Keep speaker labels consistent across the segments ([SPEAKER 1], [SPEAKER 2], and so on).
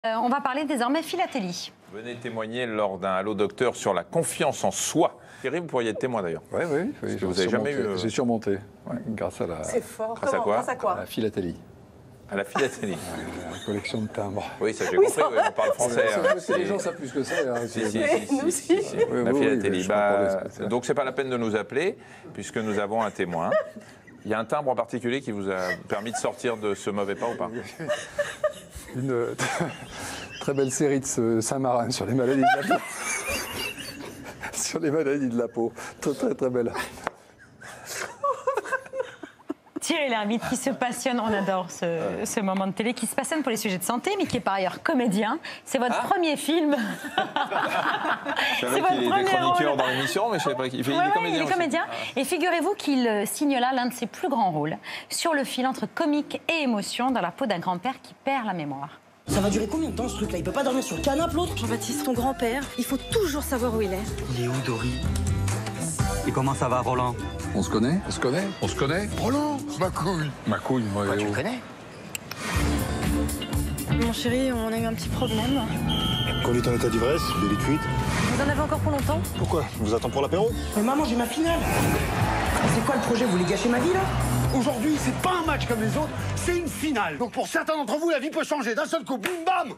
[SPEAKER 1] On va parler désormais philatélie.
[SPEAKER 2] Venez témoigner lors d'un Allo Docteur sur la confiance en soi. Thierry, vous pourriez être témoin d'ailleurs.
[SPEAKER 3] Oui.
[SPEAKER 2] Vous n'avez jamais eu...
[SPEAKER 3] J'ai surmonté, grâce à la...
[SPEAKER 4] C'est fort.
[SPEAKER 2] Grâce à quoi ?
[SPEAKER 4] Grâce à quoi ?
[SPEAKER 3] à la philatélie.
[SPEAKER 2] À la philatélie.
[SPEAKER 3] La collection de timbres.
[SPEAKER 2] Oui, ça j'ai compris, oui, on parle français.
[SPEAKER 3] Les gens savent plus ce que c'est. Hein,
[SPEAKER 4] nous aussi.
[SPEAKER 2] La philatélie.
[SPEAKER 3] je comprends ce que c'est.
[SPEAKER 2] Donc c'est pas la peine de nous appeler, puisque nous avons un témoin. Il y a un timbre en particulier qui vous a permis de sortir de ce mauvais pas ou pas ?
[SPEAKER 3] Une très belle série de Saint-Marin sur les maladies de la peau. Sur les maladies de la peau. Très belle.
[SPEAKER 1] Thierry Lhermitte qui se passionne, on adore ce moment de télé, qui se passionne pour les sujets de santé, mais qui est par ailleurs comédien. C'est votre premier film.
[SPEAKER 2] Je savais qu'il était chroniqueur dans l'émission, mais je ne savais pas qu'il fait.
[SPEAKER 1] Il est comédien. Et figurez-vous qu'il signe là l'un de ses plus grands rôles, sur le fil entre comique et émotion, dans la peau d'un grand-père qui perd la mémoire.
[SPEAKER 5] Ça va durer combien de temps ce truc-là? Il peut pas dormir sur le canapé l'autre?
[SPEAKER 6] Jean-Baptiste, ton grand-père, il faut toujours savoir où il est.
[SPEAKER 7] Il est où, Dory? Et comment ça va, Roland?
[SPEAKER 3] On se connaît? On se connaît? Roland, ma couille, moi.
[SPEAKER 7] Tu le connais?
[SPEAKER 6] Mon chéri, on a eu un petit problème.
[SPEAKER 8] Conduite en état d'ivresse, délit de fuite.
[SPEAKER 6] Vous en avez encore pour longtemps?
[SPEAKER 8] Pourquoi? On vous attend pour l'apéro?
[SPEAKER 5] Mais maman, j'ai ma finale. C'est quoi le projet? Vous voulez gâcher ma vie, là?
[SPEAKER 9] Aujourd'hui, c'est pas un match comme les autres, c'est une finale. Donc pour certains d'entre vous, la vie peut changer d'un seul coup. Bim bam!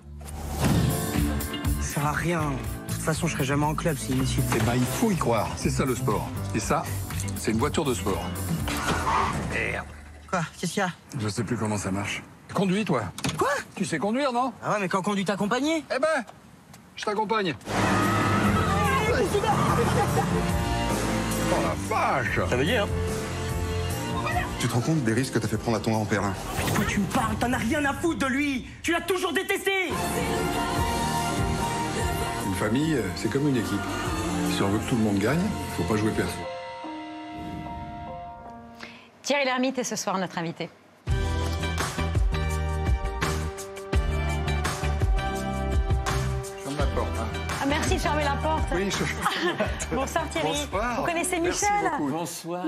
[SPEAKER 5] Ça sert à rien. De toute façon, je serai jamais en club, c'est inutile.
[SPEAKER 3] Eh ben, il faut y croire. C'est ça le sport. Et ça, c'est une voiture de sport.
[SPEAKER 5] Merde. Quoi? Qu'est-ce qu'il y a?
[SPEAKER 3] Je sais plus comment ça marche. Conduis, toi.
[SPEAKER 5] Quoi?
[SPEAKER 3] Tu sais conduire, non?
[SPEAKER 5] Ah ouais, mais quand on conduit t'accompagner?
[SPEAKER 3] Eh ben, je t'accompagne. Oh la vache!
[SPEAKER 7] Ça veut dire, hein?
[SPEAKER 8] Tu te rends compte des risques que t'as fait prendre à ton grand-père là?
[SPEAKER 5] Mais de quoi tu me parles? T'en as rien à foutre de lui! Tu l'as toujours détesté!
[SPEAKER 3] Une famille, c'est comme une équipe. Si on veut que tout le monde gagne, il faut pas jouer perso.
[SPEAKER 1] Thierry Lhermitte est ce soir notre invité.
[SPEAKER 3] Ferme la porte. Hein.
[SPEAKER 1] Ah, merci de fermer la porte.
[SPEAKER 3] Oui,
[SPEAKER 1] Bonsoir Thierry.
[SPEAKER 3] Bonsoir.
[SPEAKER 1] Vous connaissez
[SPEAKER 3] Merci
[SPEAKER 1] Michel?
[SPEAKER 3] beaucoup.
[SPEAKER 7] Bonsoir.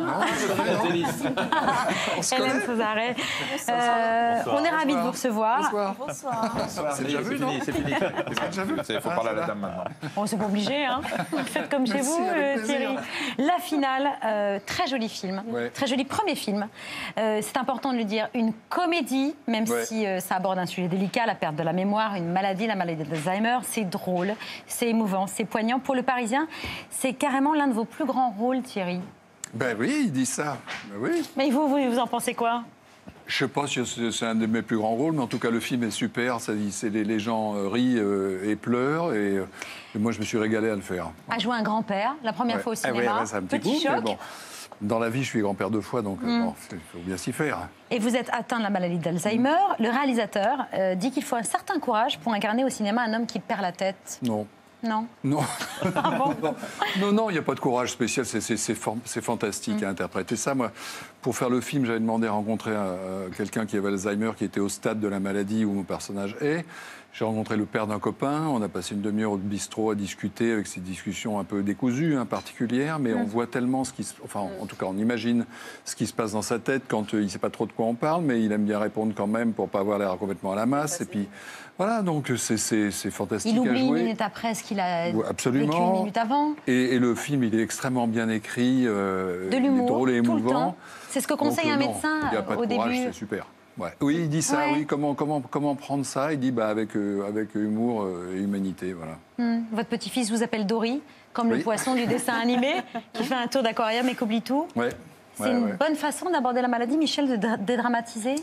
[SPEAKER 1] Hélène Cesarret. On est ravis de vous recevoir.
[SPEAKER 3] Bonsoir. C'est déjà vu, non?
[SPEAKER 2] C'est fini. Il faut parler à la dame maintenant.
[SPEAKER 1] Bon, c'est pas obligé, hein. Faites comme chez vous,
[SPEAKER 3] avec plaisir.
[SPEAKER 1] Thierry. La finale, très joli film, très joli premier film. C'est important de le dire, une comédie, même si ça aborde un sujet délicat, la perte de la mémoire, une maladie, la maladie d'Alzheimer. C'est drôle, c'est émouvant, c'est poignant. Pour Le Parisien, c'est carrément l'un de vos plus grands rôles, Thierry.
[SPEAKER 3] Ben oui, il dit ça. Ben oui.
[SPEAKER 1] Mais vous en pensez quoi?
[SPEAKER 3] Je sais pas si c'est un de mes plus grands rôles, mais en tout cas, le film est super. Les gens rient et pleurent. Et moi, je me suis régalé à le faire.
[SPEAKER 1] À jouer un grand-père, la première fois au cinéma.
[SPEAKER 3] C'est un petit
[SPEAKER 1] Petit
[SPEAKER 3] coup,
[SPEAKER 1] choc.
[SPEAKER 3] mais bon. Dans la vie, je suis grand-père 2 fois, donc il faut bien s'y faire.
[SPEAKER 1] Et vous êtes atteint de la maladie d'Alzheimer. Le réalisateur dit qu'il faut un certain courage pour incarner au cinéma un homme qui perd la tête.
[SPEAKER 3] Non.
[SPEAKER 1] Non.
[SPEAKER 3] Non.
[SPEAKER 1] Ah bon?
[SPEAKER 3] Non, il n'y a pas de courage spécial, c'est fantastique à interpréter ça. Moi, pour faire le film, j'avais demandé à rencontrer quelqu'un qui avait Alzheimer, qui était au stade de la maladie où mon personnage est. J'ai rencontré le père d'un copain, on a passé une demi-heure au bistrot à discuter, avec ces discussions un peu décousues, particulières, mais on voit tellement ce qui se... Enfin, en tout cas, on imagine ce qui se passe dans sa tête quand il ne sait pas trop de quoi on parle, mais il aime bien répondre quand même pour ne pas avoir l'air complètement à la masse. Et puis, voilà, donc c'est fantastique à jouer.
[SPEAKER 1] Il oublie une minute après ce qu'il a vécu une minute avant.
[SPEAKER 3] Et le film, il est extrêmement bien écrit,
[SPEAKER 1] de l'humour,
[SPEAKER 3] drôle et émouvant.
[SPEAKER 1] Tout le temps. C'est ce que conseille un médecin
[SPEAKER 3] il y a pas de
[SPEAKER 1] au
[SPEAKER 3] courage,
[SPEAKER 1] début.
[SPEAKER 3] C'est super. Ouais. Oui, il dit ça, oui. Comment prendre ça? Il dit avec humour et humanité, voilà.
[SPEAKER 1] Votre petit-fils vous appelle Dory, comme le poisson du dessin animé, qui fait un tour d'aquarium et qu'oublie tout. C'est une bonne façon d'aborder la maladie, Michel, de dédramatiser?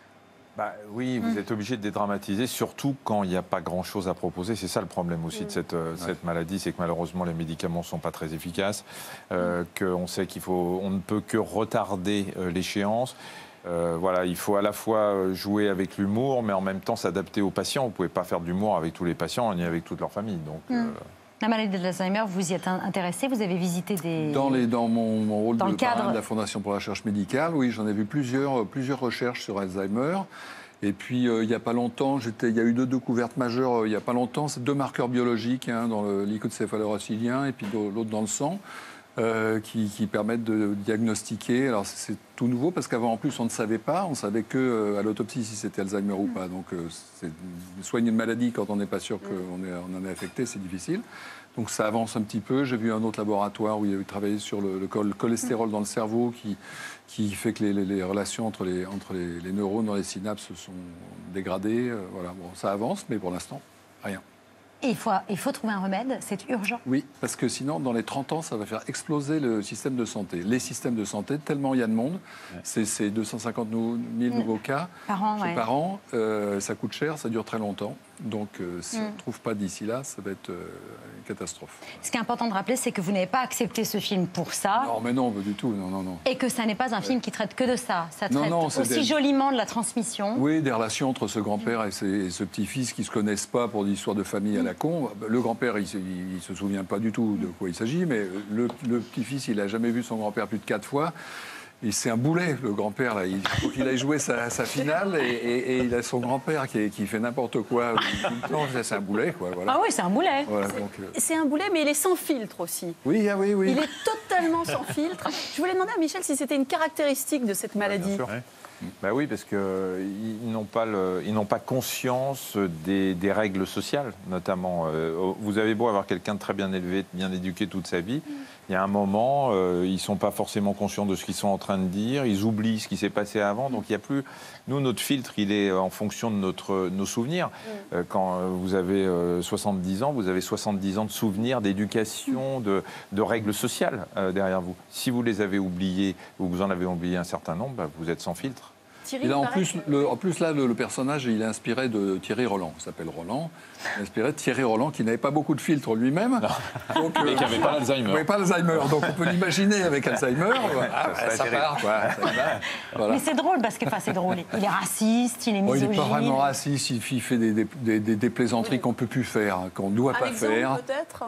[SPEAKER 2] Oui, vous êtes obligé de dédramatiser, surtout quand il n'y a pas grand-chose à proposer. C'est ça le problème aussi de cette maladie, c'est que malheureusement les médicaments ne sont pas très efficaces, qu'on sait on ne peut que retarder l'échéance. Voilà, il faut à la fois jouer avec l'humour, mais en même temps s'adapter aux patients. Vous ne pouvez pas faire d'humour avec tous les patients, ni avec toute leur famille. Donc,
[SPEAKER 1] La maladie d'Alzheimer, vous y êtes intéressé? Vous avez visité des...
[SPEAKER 3] Dans mon rôle
[SPEAKER 1] dans
[SPEAKER 3] de
[SPEAKER 1] le cadre
[SPEAKER 3] parrain de la Fondation pour la recherche médicale, oui, j'en ai vu plusieurs recherches sur Alzheimer. Et puis, il n'y a pas longtemps, il y a eu 2 découvertes majeures, il n'y a pas longtemps, c'est 2 marqueurs biologiques, dans le liquide céphaloracilien et puis l'autre dans le sang. qui permettent de diagnostiquer. Alors c'est tout nouveau parce qu'avant en plus on ne savait pas, on savait que à l'autopsie si c'était Alzheimer ou pas. Donc soigner une maladie quand on n'est pas sûr qu'on en est affecté, c'est difficile. Donc ça avance un petit peu. J'ai vu un autre laboratoire où il a travaillé sur le cholestérol dans le cerveau qui fait que les relations entre les neurones dans les synapses se sont dégradées. Voilà, bon, ça avance, mais pour l'instant, rien.
[SPEAKER 1] Et il faut trouver un remède, c'est urgent.
[SPEAKER 3] Oui, parce que sinon, dans les 30 ans, ça va faire exploser le système de santé. Les systèmes de santé, tellement il y a de monde, c'est 250 000 nouveaux cas par an. Ça coûte cher, ça dure très longtemps. Donc, si on ne trouve pas d'ici là, ça va être une catastrophe.
[SPEAKER 1] Ce qui est important de rappeler, c'est que vous n'avez pas accepté ce film pour ça.
[SPEAKER 3] Non, mais non, pas du tout. Non.
[SPEAKER 1] Et que ça n'est pas un film qui traite que de ça. Ça traite aussi joliment de la transmission.
[SPEAKER 3] Oui, des relations entre ce grand-père et ce petit-fils qui ne se connaissent pas pour des histoires de famille à la con. Le grand-père, il ne se souvient pas du tout de quoi il s'agit, mais le petit-fils, il n'a jamais vu son grand-père plus de 4 fois. Et c'est un boulet, le grand-père, là. Il faut qu'il aille jouer sa finale et il a son grand-père qui fait n'importe quoi. C'est un boulet, quoi. Voilà.
[SPEAKER 1] Ah oui, c'est un boulet.
[SPEAKER 3] Voilà,
[SPEAKER 4] c'est un boulet, mais il est sans filtre aussi.
[SPEAKER 3] Oui.
[SPEAKER 4] Il est totalement sans filtre. Je voulais demander à Michel si c'était une caractéristique de cette maladie.
[SPEAKER 2] Bien sûr. Ben oui, parce qu'ils n'ont pas conscience des règles sociales, notamment. Vous avez beau avoir quelqu'un de très bien élevé, bien éduqué toute sa vie, il y a un moment, ils ne sont pas forcément conscients de ce qu'ils sont en train de dire, ils oublient ce qui s'est passé avant, donc il n'y a plus... Nous, notre filtre, il est en fonction de nos souvenirs. Quand vous avez 70 ans, vous avez 70 ans de souvenirs, d'éducation, de règles sociales derrière vous. Si vous les avez oubliés, ou vous en avez oublié un certain nombre, ben, vous êtes sans filtre.
[SPEAKER 4] Thierry,
[SPEAKER 3] et là, en plus, là, le personnage, il est inspiré de Thierry Roland. Il s'appelle Roland. Il est inspiré de Thierry Roland, qui n'avait pas beaucoup de filtres lui-même.
[SPEAKER 2] Et qui n'avait pas l'Alzheimer.
[SPEAKER 3] Il n'avait pas l'Alzheimer. Donc, on peut l'imaginer avec Alzheimer. Ça part, quoi.
[SPEAKER 1] Voilà. Mais c'est drôle, parce que c'est drôle. Il est raciste, il est misogyne.
[SPEAKER 3] Il n'est pas vraiment raciste. Il fait des plaisanteries qu'on ne peut plus faire, qu'on ne doit pas faire.
[SPEAKER 4] Peut-être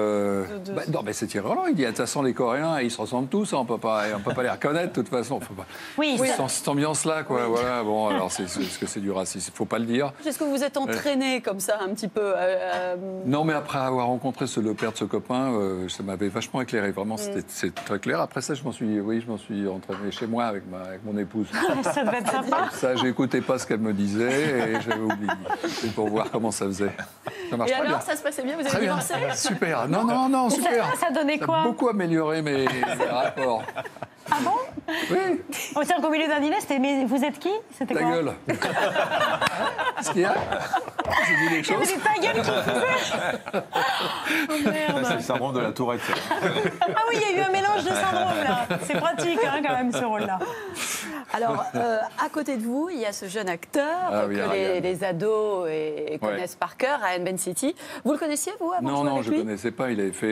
[SPEAKER 3] non, mais c'est Thierry Roland. Il dit, de toute façon, les Coréens, ils se ressemblent tous. On ne peut pas les reconnaître, de toute façon. Cette ambiance-là, quoi. Voilà. Bon, alors, est-ce que c'est du racisme? Il ne faut pas le dire.
[SPEAKER 4] Est-ce que vous êtes entraîné comme ça, un petit peu
[SPEAKER 3] Non, mais après avoir rencontré le père de ce copain, ça m'avait vachement éclairé. Vraiment, c'est très clair. Après ça, je m'en suis entraîné chez moi avec mon épouse.
[SPEAKER 1] Ça devait être sympa.
[SPEAKER 3] Ça, j'écoutais pas ce qu'elle me disait et j'avais oublié. C'est pour voir comment ça faisait. Ça marche
[SPEAKER 4] et
[SPEAKER 3] pas
[SPEAKER 4] alors,
[SPEAKER 3] bien.
[SPEAKER 4] ça se passait bien? Vous avez divorcé?
[SPEAKER 3] Super. Non, super.
[SPEAKER 1] Ça donnait quoi?
[SPEAKER 3] Ça a beaucoup amélioré mes rapports.
[SPEAKER 1] Ah bon?
[SPEAKER 3] Oui.
[SPEAKER 1] On s'est au milieu d'un dîner, c'était mais vous êtes qui? C'était
[SPEAKER 3] Ta
[SPEAKER 1] quoi?
[SPEAKER 3] gueule. Qu'est-ce qu'il y a? J'ai dit des choses.
[SPEAKER 1] C'était ta gueule qui faisait. Oh merde.
[SPEAKER 2] C'est le syndrome de la tourette.
[SPEAKER 1] Ah oui, il y a eu un mélange de syndromes là. C'est pratique quand même ce rôle-là.
[SPEAKER 4] Alors, à côté de vous, il y a ce jeune acteur que les ados connaissent par cœur, Ryan Bensetti. Vous le connaissiez, vous, avant de jouer avec
[SPEAKER 3] je ne le connaissais pas. Il avait fait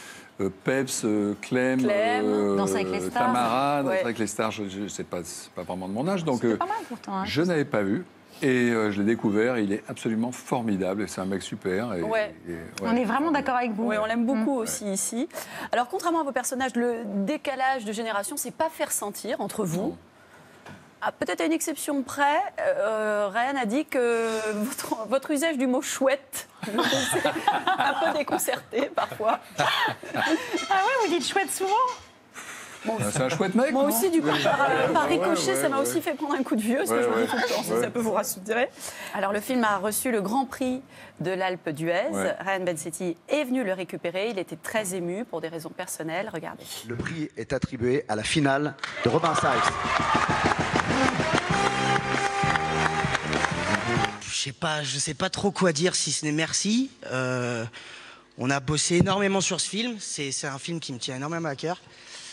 [SPEAKER 3] Peps, Clem,
[SPEAKER 1] Danse avec les stars.
[SPEAKER 3] Tamara, Danse avec les stars. C'est pas vraiment de mon âge. Donc,
[SPEAKER 1] pas mal pourtant. Hein.
[SPEAKER 3] Je n'avais pas vu. Et je l'ai découvert, il est absolument formidable, c'est un mec super.
[SPEAKER 1] On est vraiment d'accord avec vous.
[SPEAKER 4] Oui, on l'aime beaucoup aussi ici. Alors, contrairement à vos personnages, le décalage de génération, c'est pas fait ressentir entre vous. Peut-être à une exception près, Ryan a dit que votre usage du mot chouette un peu déconcerté parfois.
[SPEAKER 1] Ah ouais, vous dites chouette souvent?
[SPEAKER 3] Bon, c'est un chouette mec.
[SPEAKER 4] Moi aussi, du coup, par ricochet, ça m'a aussi fait prendre un coup de vieux, ce que je vous dis tout le temps, si ça peut vous rassurer. Alors, le film a reçu le Grand Prix de l'Alpe d'Huez. Ryan Bensetti est venu le récupérer. Il était très ému pour des raisons personnelles. Regardez.
[SPEAKER 10] Le prix est attribué à la finale de Robin Sykes.
[SPEAKER 5] Je sais pas trop quoi dire si ce n'est merci. On a bossé énormément sur ce film. C'est un film qui me tient énormément à cœur.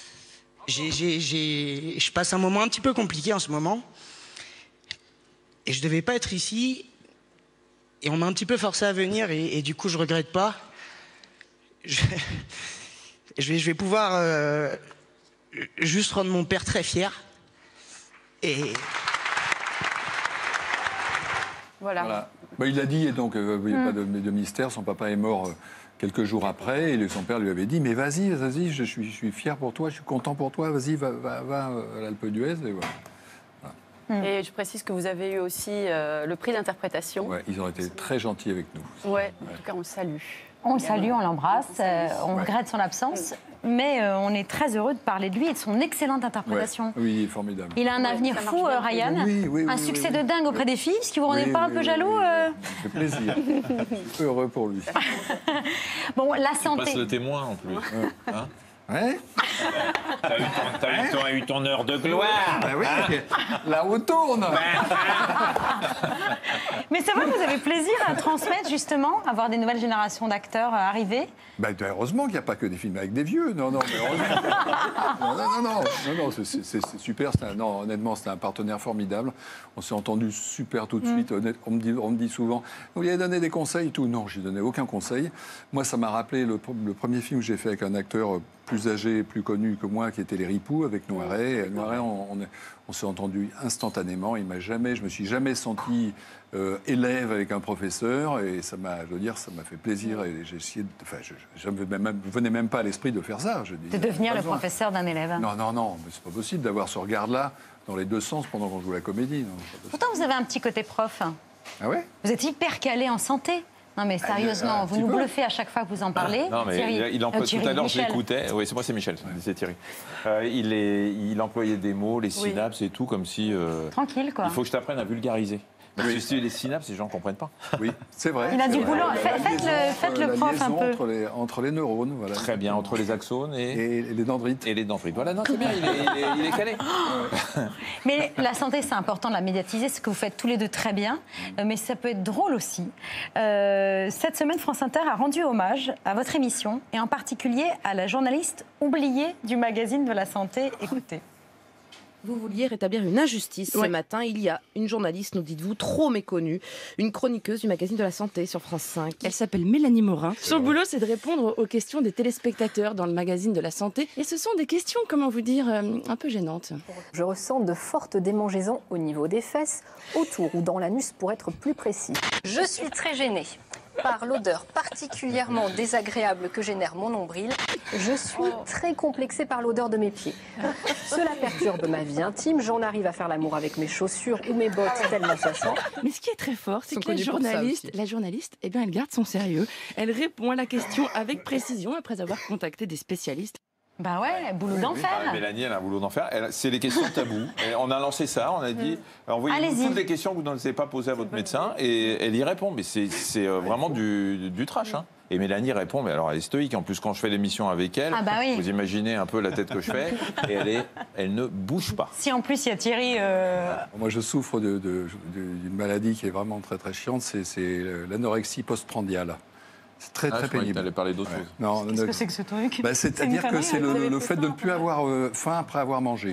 [SPEAKER 5] Je passe un moment un petit peu compliqué en ce moment. Et je devais pas être ici. Et on m'a un petit peu forcé à venir et du coup je regrette pas. Je vais pouvoir juste rendre mon père très fier. Et...
[SPEAKER 4] Voilà.
[SPEAKER 3] Il l'a dit, et donc il n'y a pas de mystère. Son papa est mort quelques jours après, et son père lui avait dit « Mais vas-y, je suis fier pour toi, je suis content pour toi, vas-y, va à l'Alpe d'Huez. » Et voilà.
[SPEAKER 4] Et je précise que vous avez eu aussi le prix d'interprétation.
[SPEAKER 3] Ouais, ils ont été très gentils avec nous.
[SPEAKER 4] Ouais, en tout cas, on le salue.
[SPEAKER 1] On le salue, on l'embrasse, on regrette son absence. mais on est très heureux de parler de lui et de son excellente interprétation.
[SPEAKER 3] Ouais. Oui, formidable.
[SPEAKER 1] Il a un avenir fou, Ryan. Un succès de dingue auprès des filles. Est-ce que vous vous rendez pas un peu jaloux
[SPEAKER 3] Ça fait plaisir. Heureux pour lui.
[SPEAKER 1] Bon, la
[SPEAKER 2] On
[SPEAKER 1] santé.
[SPEAKER 2] passe le témoin en plus. Hein
[SPEAKER 3] Ouais.
[SPEAKER 2] T'as eu ton heure de gloire.
[SPEAKER 3] Ah oui, là où on tourne.
[SPEAKER 1] Mais c'est vrai que vous avez plaisir à transmettre, justement, à voir des nouvelles générations d'acteurs arriver.
[SPEAKER 3] Bah, heureusement qu'il n'y a pas que des films avec des vieux. Non, mais heureusement. Non, c'est super. Non, honnêtement, c'était un partenaire formidable. On s'est entendu super tout de suite. On me dit souvent, vous lui avez donné des conseils et tout. Non, je lui ai donné aucun conseil. Moi, ça m'a rappelé le premier film que j'ai fait avec un acteur plus âgé, plus connu que moi, qui était Les Ripoux, avec Noiret. Noiret, on s'est entendu instantanément. Je me suis jamais senti élève avec un professeur, et ça m'a fait plaisir. Et j'ai essayé je ne venais même pas à l'esprit de faire ça.
[SPEAKER 1] De devenir le professeur d'un élève.
[SPEAKER 3] Non, mais c'est pas possible d'avoir ce regard-là dans les deux sens pendant qu'on joue la comédie.
[SPEAKER 1] Pourtant, vous avez un petit côté prof.
[SPEAKER 3] Ah ouais?
[SPEAKER 1] Vous êtes hyper calé en santé. Non mais sérieusement, vous nous bluffez à chaque fois que vous en parlez.
[SPEAKER 2] Non mais
[SPEAKER 1] Thierry,
[SPEAKER 2] tout à l'heure je l'écoutais. Oui, c'est Michel, c'est Thierry. Il employait des mots, les synapses et tout, comme si...
[SPEAKER 1] Tranquille, quoi.
[SPEAKER 2] Il faut que je t'apprenne à vulgariser. Parce que les synapses, les gens ne comprennent pas.
[SPEAKER 3] Oui, c'est vrai.
[SPEAKER 1] Il a du boulot. Faites le prof un peu.
[SPEAKER 3] Entre les neurones, voilà.
[SPEAKER 2] Très bien, entre les axones et
[SPEAKER 3] les dendrites.
[SPEAKER 2] Et les dendrites. Voilà, non, c'est bien, il est calé.
[SPEAKER 1] Mais la santé, c'est important de la médiatiser, ce que vous faites tous les deux très bien. Mais ça peut être drôle aussi. Cette semaine, France Inter a rendu hommage à votre émission, et en particulier à la journaliste oubliée du magazine de la santé. Écoutez.
[SPEAKER 11] Vous vouliez rétablir une injustice ce matin. Il y a une journaliste, nous dites-vous, trop méconnue, une chroniqueuse du magazine de la santé sur France 5.
[SPEAKER 12] Elle s'appelle Mélanie Morin. Son boulot, c'est de répondre aux questions des téléspectateurs dans le magazine de la santé. Et ce sont des questions, comment vous dire, un peu gênantes.
[SPEAKER 13] Je ressens de fortes démangeaisons au niveau des fesses, autour ou dans l'anus pour être plus précis. Je suis très gênée par l'odeur particulièrement désagréable que génère mon nombril. Je suis très complexée par l'odeur de mes pieds. Cela perturbe ma vie intime. J'en arrive à faire l'amour avec mes chaussures ou mes bottes tellement ça sent.
[SPEAKER 12] Mais ce qui est très fort, c'est que la journaliste, eh bien, elle garde son sérieux. Elle répond à la question avec précision après avoir contacté des spécialistes.
[SPEAKER 1] Bah ouais, boulot d'enfer.
[SPEAKER 2] Mélanie, elle a un boulot d'enfer. C'est les questions tabous. On a lancé ça, on a dit, envoyez-nous toutes les questions que vous n'osez pas poser à votre médecin, et elle y répond. Mais c'est vraiment du trash. Hein. Et Mélanie répond, mais alors elle est stoïque. En plus, quand je fais l'émission avec elle, vous imaginez un peu la tête que je fais, et elle ne bouge pas.
[SPEAKER 1] Si en plus il y a Thierry...
[SPEAKER 3] Moi, je souffre d'une maladie qui est vraiment très très chiante, c'est l'anorexie postprandiale. C'est très pénible.
[SPEAKER 2] Tu allais parler d'autre chose.
[SPEAKER 3] Non,
[SPEAKER 1] qu'est-ce que c'est que ce truc?
[SPEAKER 3] C'est-à-dire que c'est le fait de ne plus avoir faim après avoir mangé.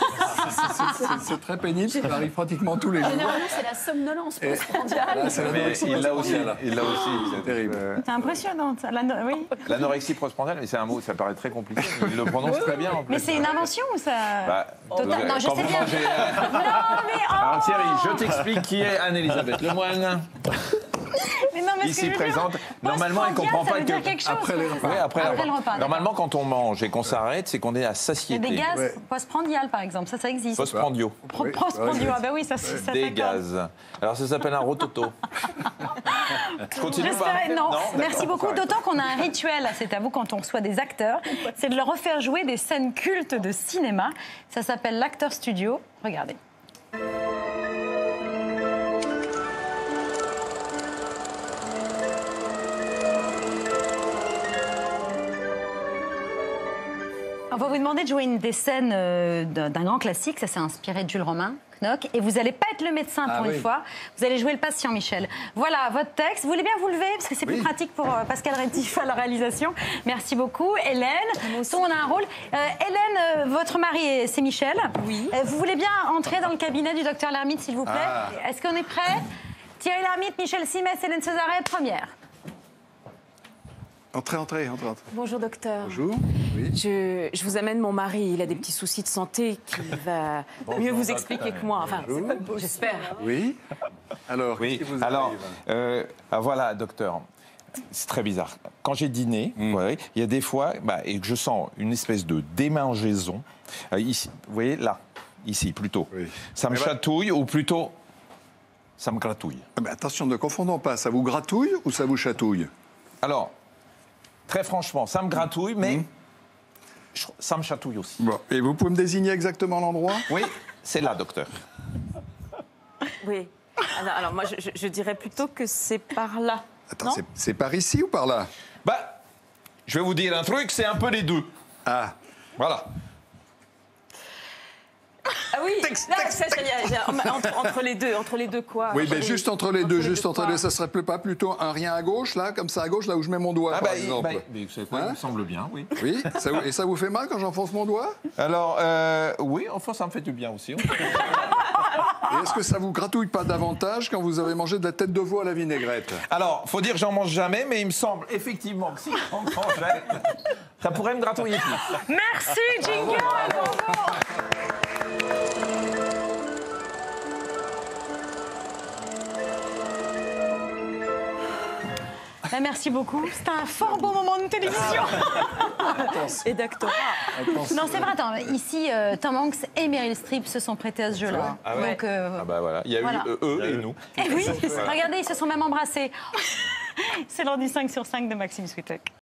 [SPEAKER 3] C'est très pénible, ça arrive pratiquement tous les jours.
[SPEAKER 4] Généralement, c'est la somnolence postprandiale.
[SPEAKER 3] Il l'a aussi.
[SPEAKER 2] C'est terrible.
[SPEAKER 1] C'est impressionnant, ça. Oui.
[SPEAKER 2] L'anorexie postprandiale, mais c'est un mot, ça paraît très compliqué. Il le prononce très bien. En plus.
[SPEAKER 1] Mais c'est une invention ou ça
[SPEAKER 2] Non,
[SPEAKER 1] je sais bien.
[SPEAKER 2] Alors Thierry, je t'explique qui est Anne-Elisabeth Lemoine. Ici présente. Normalement, elle ne comprend pas que
[SPEAKER 1] après les repas.
[SPEAKER 2] Oui, après le repas. Normalement, quand on mange et qu'on s'arrête, c'est qu'on est à satiété.
[SPEAKER 1] Il y a des gaz postprandial, par exemple, ça existe.
[SPEAKER 2] Postprandio.
[SPEAKER 1] Postprandio, ah ben oui, ça
[SPEAKER 2] des gaz. Alors ça s'appelle un rototo. Je continue pas.
[SPEAKER 1] Non, merci beaucoup. D'autant qu'on a un rituel, c'est à vous, quand on reçoit des acteurs, c'est de leur refaire jouer des scènes cultes de cinéma. Ça s'appelle l'Acteur Studio. Regardez. On va vous demander de jouer des scènes d'un grand classique. Ça s'est inspiré de Jules Romain, Knock. Et vous n'allez pas être le médecin pour une fois. Vous allez jouer le patient, Michel. Voilà votre texte. Vous voulez bien vous lever parce que c'est plus pratique pour Pascal Rétif à la réalisation. Merci beaucoup. Hélène, on a un rôle. Hélène, votre mari, c'est Michel.
[SPEAKER 11] Oui.
[SPEAKER 1] Vous voulez bien entrer dans le cabinet du docteur Lhermitte, s'il vous plaît? Est-ce qu'on est prêt? Thierry Lhermitte, Michel Simès, Hélène Césaret, première.
[SPEAKER 3] Entrez.
[SPEAKER 12] Bonjour docteur.
[SPEAKER 3] Bonjour. Oui.
[SPEAKER 12] Je vous amène mon mari, il a des petits soucis de santé qui va mieux vous expliquer que moi. Enfin, j'espère.
[SPEAKER 3] Oui. Alors, qu'est-ce qui vous arrive?
[SPEAKER 2] Voilà, docteur. C'est très bizarre. Quand j'ai dîné, il y a des fois, et que je sens une espèce de démangeaison. Ici, vous voyez, là, ici, plutôt. Oui. Ça me chatouille ou plutôt, ça me gratouille.
[SPEAKER 3] Mais attention, ne confondons pas. Ça vous gratouille ou ça vous chatouille?
[SPEAKER 2] Alors, très franchement, ça me gratouille, mais ça me chatouille aussi.
[SPEAKER 3] Bon. Et vous pouvez me désigner exactement l'endroit?
[SPEAKER 2] Oui, c'est là, docteur.
[SPEAKER 4] Oui. Alors moi, je dirais plutôt que c'est par là.
[SPEAKER 3] Attends, c'est par ici ou par là?
[SPEAKER 2] Bah, je vais vous dire un truc, c'est un peu les deux.
[SPEAKER 3] Ah.
[SPEAKER 2] Voilà.
[SPEAKER 4] Ah oui, entre les deux quoi?
[SPEAKER 3] Oui, mais juste entre les deux, ça serait pas plutôt un rien à gauche, là, comme ça à gauche, là où je mets mon doigt, par exemple.
[SPEAKER 2] Ça me semble bien, oui.
[SPEAKER 3] Oui, et ça vous fait mal quand j'enfonce mon doigt?
[SPEAKER 2] Alors, oui, enfin, ça me fait du bien aussi.
[SPEAKER 3] Et est-ce que ça vous gratouille pas davantage quand vous avez mangé de la tête de veau à la vinaigrette?
[SPEAKER 2] Alors, faut dire que j'en mange jamais, mais il me semble effectivement que si j'en mangeais, ça pourrait me gratouiller plus.
[SPEAKER 1] Merci, Jingle. Merci beaucoup. C'était un fort beau moment de télévision.
[SPEAKER 4] Et d'acteur.
[SPEAKER 1] Non, c'est vrai. Attends, ici, Tom Hanks et Meryl Streep se sont prêtés à ce jeu-là.
[SPEAKER 2] Ah ouais.
[SPEAKER 1] Donc,
[SPEAKER 2] bah voilà, il y a eu eux et nous.
[SPEAKER 1] Et oui, regardez, ils se sont même embrassés. C'est l'heure du 5 sur 5 de Maxime Switek.